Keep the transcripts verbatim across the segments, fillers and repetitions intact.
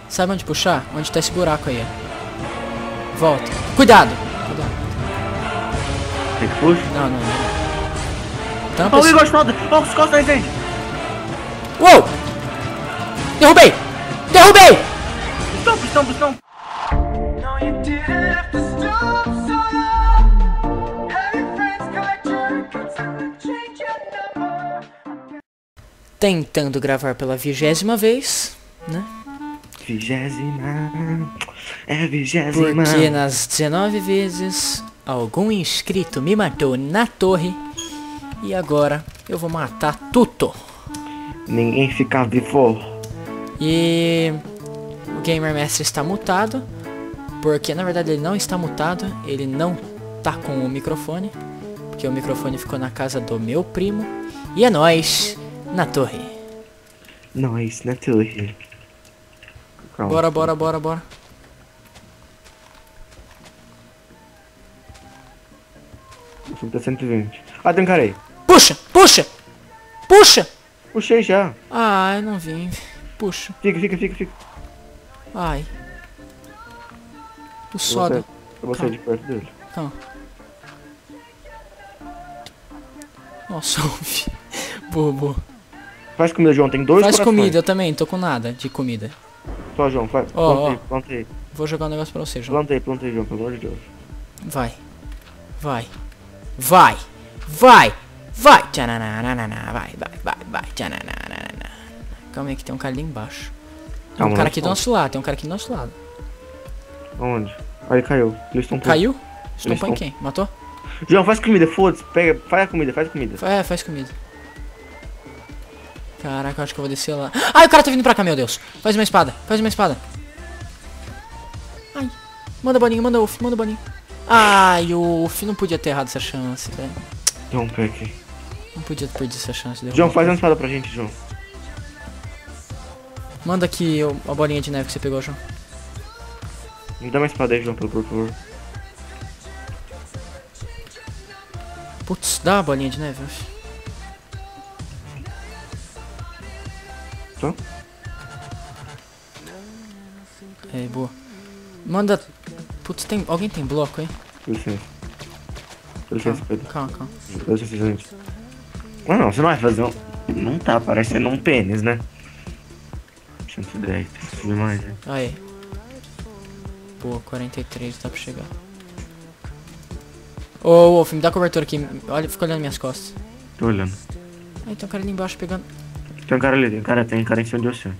Sabe onde puxar? Onde tá esse buraco aí, ó. Volta. Cuidado! Cuidado. Tem que puxar? Não, não, não. Tampa Ó, o esse... Igor Schneider! Ó, os costas aí, gente! Uou! Derrubei! Derrubei! Stop, stop, stop! Tentando gravar pela vigésima vez, né? Vigésima... É vigésima... Porque nas dezenove vezes, algum inscrito me matou na torre. E agora eu vou matar tudo. Ninguém fica vivo. E... o Gamer Mestre está mutado. Porque na verdade ele não está mutado. Ele não tá com o microfone. Porque o microfone ficou na casa do meu primo. E é nóis, na torre. Nós na torre. Calma. Bora, bora, bora, bora. Tá cento e vinte. Ah, tem um cara aí. Puxa, puxa, puxa. Puxei já. Ai, não vim. Puxa. Fica, fica, fica, fica. Ai. O Eu vou soda. sair- Eu vou sair de perto dele. Calma. Nossa, ouvi. Boa, boa. Faz comida, João. Tem dois Faz corações. comida, eu também, tô com nada de comida. Só, João, faz. Ó, plantei, ó. plantei. Vou jogar um negócio pra você, João. Plantei, plantei, João, pelo amor de Deus. Vai. Vai. Vai. Vai. Vai. Tchananana, vai, vai, vai, vai. Tchananana. Calma aí que tem um cara ali embaixo. Tem Calma, um cara não aqui do solta. nosso lado, tem um cara aqui do nosso lado. Aonde? Aí caiu. Eles estão Caiu? Estompou em estão- quem? Matou? João, faz comida, foda-se. Pega, faz a comida, faz a comida. É, faz comida. Caraca, eu acho que eu vou descer lá. Ai, o cara tá vindo pra cá, meu Deus. Faz uma espada, faz uma espada. Ai, manda bolinho, manda Uff, manda bolinho. Ai, o Uff não podia ter errado essa chance, velho. João, pega aqui. Não podia ter perdido essa chance. de João, derrubar. faz uma espada pra gente, João. Manda aqui o- a bolinha de neve que você pegou, João. Me dá uma espada aí, João, por favor. Putz, dá a bolinha de neve, Uff. Só? É, boa. Manda... Putz, tem... alguém tem bloco aí? Com licença. Com licença, Pedro. Calma, calma. Com licença, gente. Ah, não, você não vai fazer um... Não tá parecendo um pênis, né? cento e dez, tem que subir mais, né? Aí. Boa, quarenta e três, dá pra chegar. Ô, Wolf, me dá cobertura aqui. Olha, fica olhando minhas costas. Tô olhando. Aí tem um cara ali embaixo pegando... Tem um cara ali, tem um cara, tem um cara em cima de você.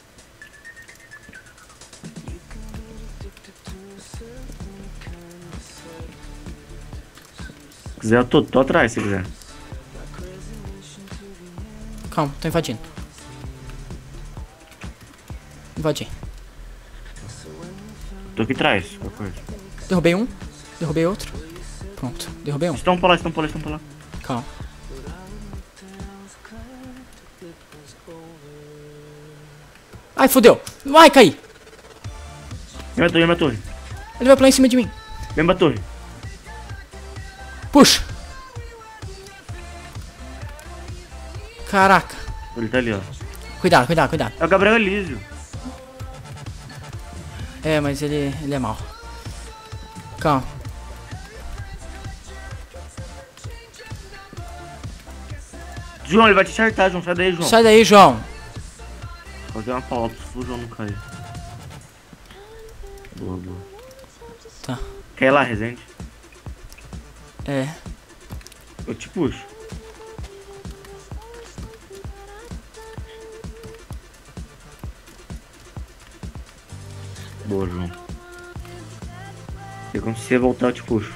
Se quiser, eu tô, tô atrás, se quiser. Calma, tô invadindo. Invadi. Tô aqui atrás, qualquer coisa. Derrubei um. Derrubei outro. Pronto, derrubei um. Estão pra lá, estão pra lá, estão pra lá. Calma. Ai, fodeu. Vai cair. Vem pra torre, vem pra torre. Ele vai pular em cima de mim. Vem pra torre. Puxa. Caraca. Ele tá ali, ó. Cuidado, cuidado, cuidado. É o Gabriel Elísio. É, mas ele, ele é mau. Calma. João, ele vai te acertar, João. Sai daí, João. Sai daí, João. Fazer uma pauta pro João não cair. Boa, boa. Tá. Quer ir lá, Resende? É. Eu te puxo. Boa, João. E quando você voltar, eu te puxo.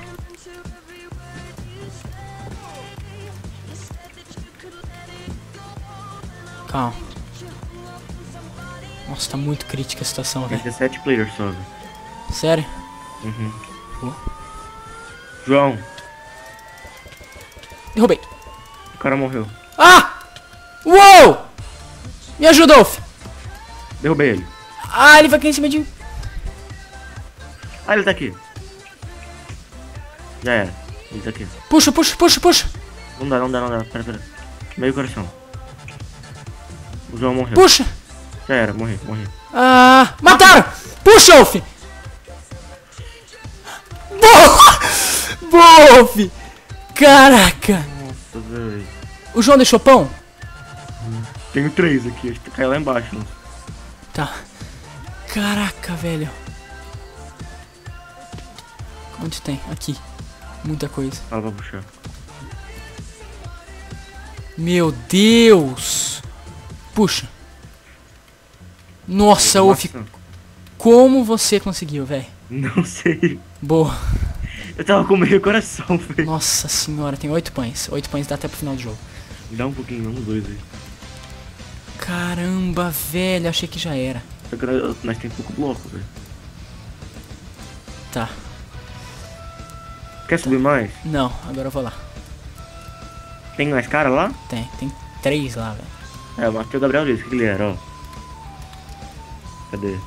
Calma. Nossa, tá muito crítica a situação, Tem velho. dezessete players só, velho. Sério? Uhum. Boa. João, Derrubei. o cara morreu. Ah! Uou! Me ajuda, Wolf. Derrubei ele. Ah, ele vai cair em cima de mim. Ah, ele tá aqui. Já era. Ele tá aqui. Puxa, puxa, puxa, puxa. Não dá, não dá, não dá. Pera, pera. Meio coração. O João morreu. Puxa. Já era, morri, morri. Ah, mataram! Puxa, Wolf! Boa! Wolf! Caraca! Nossa, velho. O João deixou pão? Tenho três aqui, acho que caiu lá embaixo. Né? Tá. Caraca, velho. Onde tem? Aqui. Muita coisa. Fala pra puxar. Meu Deus! Puxa. Nossa, Wolf. Como você conseguiu, velho? Não sei. Boa. Eu tava com meio coração, velho. Nossa senhora, tem oito pães. Oito pães dá até pro final do jogo. Dá um pouquinho, uns dois aí. Caramba, velho. Achei que já era. Só que nós, nós tem pouco bloco, velho. Tá. Quer subir mais? Não, agora eu vou lá. Tem mais cara lá? Tem, tem três lá, velho. É, eu matei o Gabriel disse que ele era, ó. Cadê?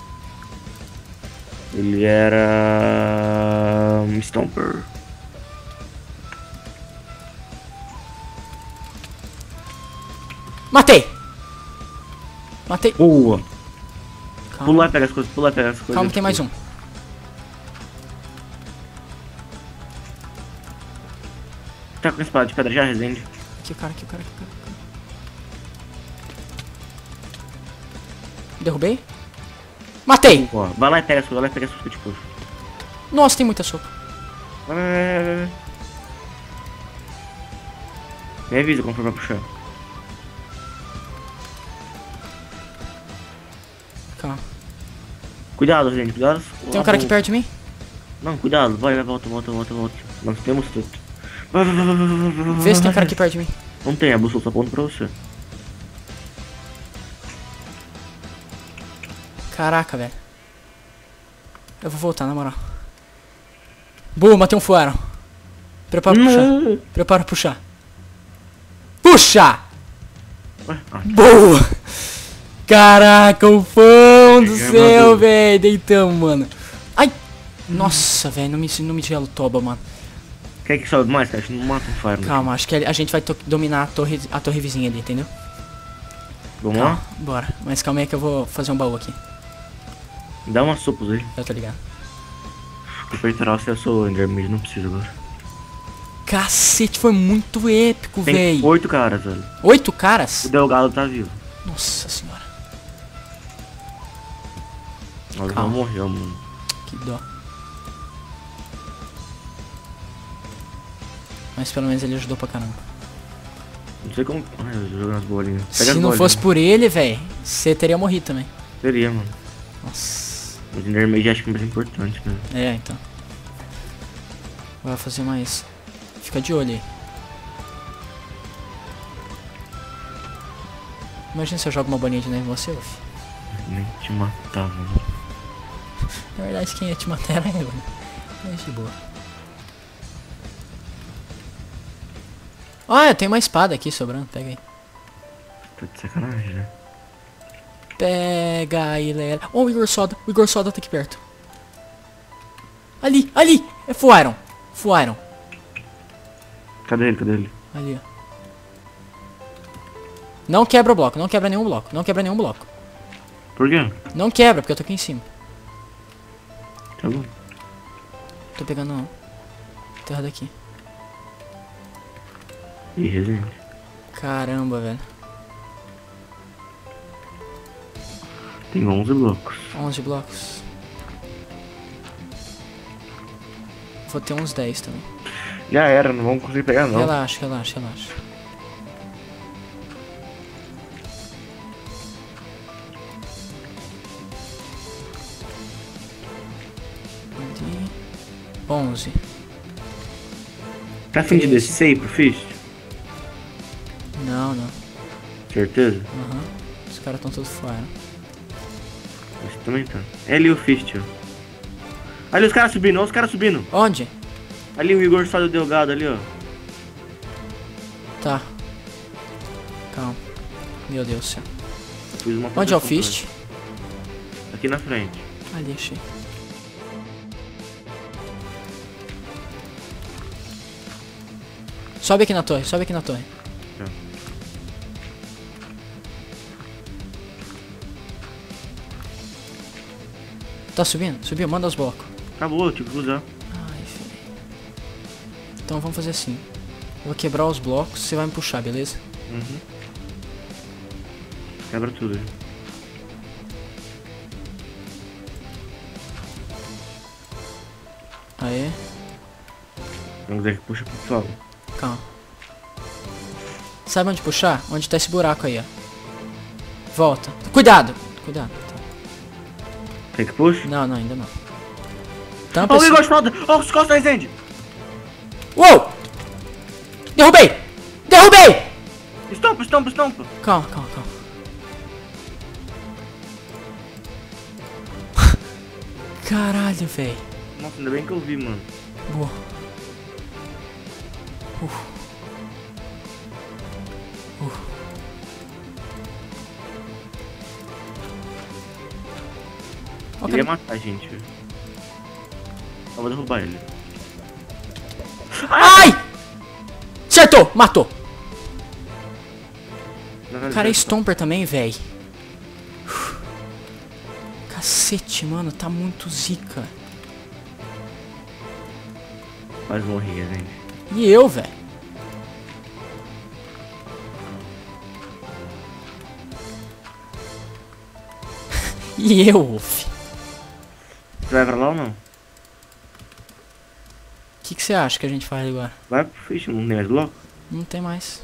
Ele era... um Stomper. Matei! Matei. Boa! Calma, Pula lá e pega as coisas, pula lá e pega as coisas. calma que tem mais um. Tá com espada de pedra já, Resende? Aqui o cara, aqui o cara, aqui o cara. Aqui o cara. Derrubei? Matei! Ó, vai lá e pega as coisas, vai lá e pega as coisas que eu te puxo. Nossa, tem muita sopa. Vai, vai, vai, vai, vai. Me avisa como for pra puxar. Calma. Cuidado, gente, cuidado. Tem um cara aqui perto de mim? Não, cuidado, vai, vai, volta, volta, volta, volta. Nós temos tudo. Vai, vai, vai, vai, vai, vai, vai, Vê se tem um vai. cara aqui perto de mim. Não tem, a bússola só aponta pra você. Caraca, velho. Eu vou voltar, na moral. Boa, matei um fuaro. Prepara pra puxar. Não. Prepara pra puxar. Puxa! Ué, ah, Boa! Caraca, o pão do Peguei a céu, armadura. velho. Deitamos, mano. Ai! Nossa, velho, não me, não me gelo toba, mano. quer que sobe mais, cara? A gente não mata um fire. né? Calma, acho que a gente vai to- dominar a torre, a torre vizinha ali, entendeu? Vamos Calma, lá? bora. Mas calma aí que eu vou fazer um baú aqui. Dá umas sopas aí. Eu tô ligado. O peitoral se eu sou Endermage, não precisa agora. Cacete, foi muito épico, Tem velho. oito caras, velho. Oito caras? O Delgado tá vivo. Nossa senhora, Nós Calma. não morreu, mano. que dó. Mas pelo menos ele ajudou pra caramba. Não sei como. Ai, eu jogo nas bolinhas. Pega Se as não bolinhas. fosse por ele, velho, você teria morrido também. Seria, mano. Nossa. Mas Endermage acho que é mais importante, né? É, então. Vai fazer mais. Fica de olho aí. Imagina se eu jogo uma bolinha de neve em você, Uff. Nem te matava, mano. Na verdade, quem ia te matar era eu, né? Mas de boa. Ah, tem uma espada aqui sobrando. Pega aí. Tá de sacanagem, né? Pega aí, Lela. Oh, o Igor Soda. O Igor Soda tá aqui perto. Ali, ali. É Full Iron. Full Iron. Cadê ele? Cadê ele? Ali, ó. Não quebra o bloco. Não quebra nenhum bloco. Não quebra nenhum bloco. Por quê? Não quebra, porque eu tô aqui em cima. Tá bom. Tô pegando terra daqui. Ih, Resende. Caramba, velho. Tem onze blocos. onze blocos. Vou ter uns dez também. Já era, não vamos conseguir pegar não. Relaxa, relaxa, relaxa. Ali. onze. Tá afim de descer aí pro Fist? Não, não. Certeza? Aham. Os caras tão todos fora. Esse também tá. É ali o Fist, ó. Ali os caras subindo, olha os caras subindo. Onde? Ali o Igor Sado Delgado ali, ó. Tá. Calma. Meu Deus do céu. Eu fiz uma Onde é o proteção pra Fist? ele. Aqui na frente. Ali, achei. Sobe aqui na torre, sobe aqui na torre. Tá. Tá subindo? Subiu, manda os blocos. Acabou, eu tive que usar. Ai, filho. Então vamos fazer assim. Eu vou quebrar os blocos, você vai me puxar, beleza? Uhum. Quebra tudo. Aê. Vamos ver que puxa pro solo. Calma. Sabe onde puxar? Onde tá esse buraco aí, ó. Volta. Cuidado! Cuidado. Tá. Quer que puxa? Não, não, ainda não. Tampa Ó, o esse... Igor de falta! Ó, os costas da Resende! Uou! Derrubei! Derrubei! Estompa, estompa, estompa! Calma, calma, calma. Caralho, velho. Nossa, ainda bem que eu vi, mano. Boa. Uf. Uf. Ó, Ele ia cara. matar a gente, velho. Eu vou derrubar ele. Ai! Acertou! Matou! Não, não, Cara, é não. Stomper também, véi. Cacete, mano, tá muito zica. Quase morri, gente. E eu, velho? E eu, Wolf? Você vai pra lá ou não? O que que você acha que a gente faz agora? Vai pro fish, não tem mais bloco? Não tem mais.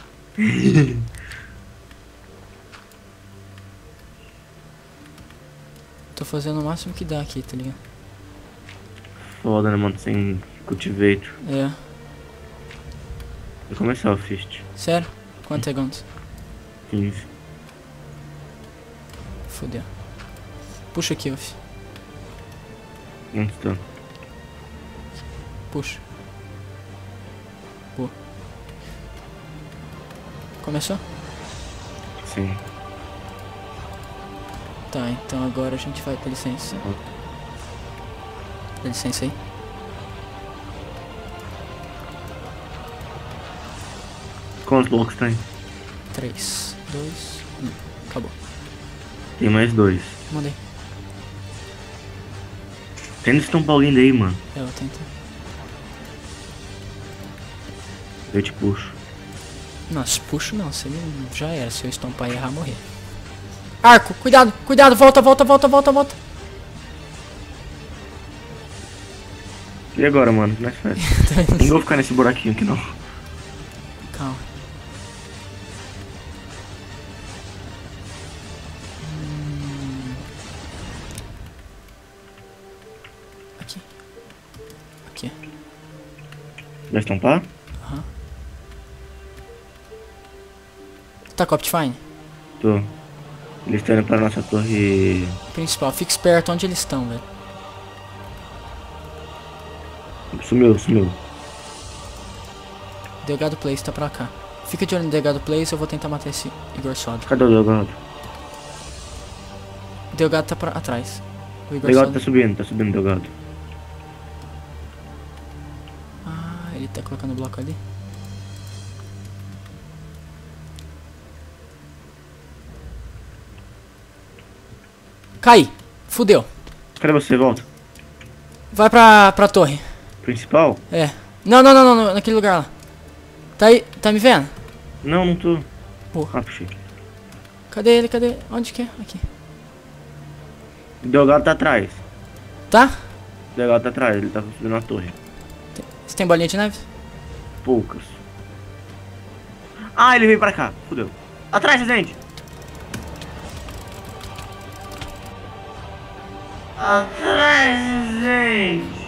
Tô fazendo o máximo que dá aqui, tá ligado? Foda, né, mano? Sem cultivator. É. Vou começar o fist. Sério? Quantos segundos? quinze. Fudeu. Puxa aqui, Wolf. Onde tá? Puxa. Boa. Começou? Sim. Tá, então agora a gente vai... Dá licença. Dá licença aí. Quantos blocos tem? três, dois, um. Acabou. Tem mais dois. Mandei. Tenta estampar alguém daí, mano. É, eu tento. Eu te puxo. Nossa, puxo não. Se ele já era. Se eu estompar e errar, morrer. Arco, cuidado, cuidado. Volta, volta, volta, volta, volta. E agora, mano? Como é que faz? Não vou ficar nesse buraquinho aqui, não. Calma. Hum. Aqui. Aqui. Vai estampar? Aham. Tá com o Optifine? Tô. Eles estão indo pra nossa torre. Principal. Fica esperto onde eles estão, velho. Sumiu, sumiu. Delgado Place tá pra cá. Fica de olho no Delgado Place, eu vou tentar matar esse Igor Soda. Cadê o Delgado? O Delgado tá pra atrás. O O Igor Delgado Soda... tá subindo, tá subindo o Delgado. Ah, ele tá colocando o bloco ali. Cai! Fudeu. Cadê você? Volta. Vai pra, pra torre. Principal? É. Não, não, não, não, não, naquele lugar lá. Tá aí, tá me vendo? Não, não tô. Porra. Ah, puxei. Cadê ele? Cadê? Onde que é? Aqui. O Delgado tá atrás. Tá? O Delgado tá atrás, ele tá subindo na torre. Você tem bolinha de neve? Poucas. Ah, ele veio pra cá. Fudeu. Atrás, gente! Atrás, gente!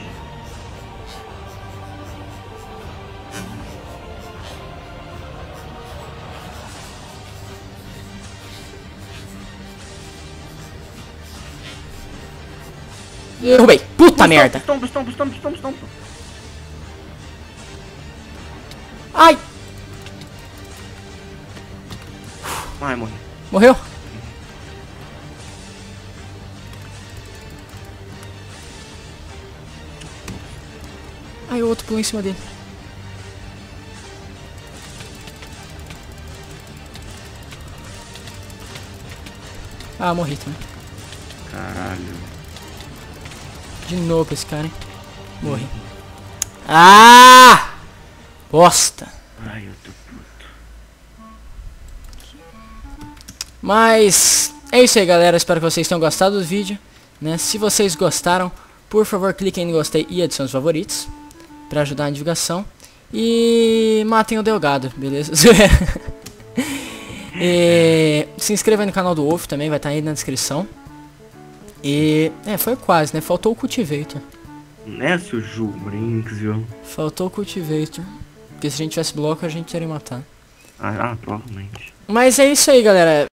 Derrubei. Puta merda. Estompa, estompa, estompa, estompa, estompa. Ai. Ai, morri. Morreu? Ai, o outro pulou em cima dele. Ah, morri também. Caralho. De novo pra esse cara, hein? Morri. Ah! Bosta. Ai, eu tô puto. Mas é isso aí, galera. Espero que vocês tenham gostado do vídeo, né? Se vocês gostaram, por favor, cliquem em gostei e adicione os favoritos pra ajudar na divulgação. E matem o Delgado, beleza? E se inscreva aí no canal do Wolf também, vai estar aí na descrição. E é, foi quase, né? Faltou o Cultivator. É, seu Ju Brinks, viu? Faltou o Cultivator. Porque se a gente tivesse bloco, a gente teria matado. Ah, ah, provavelmente. Mas é isso aí, galera.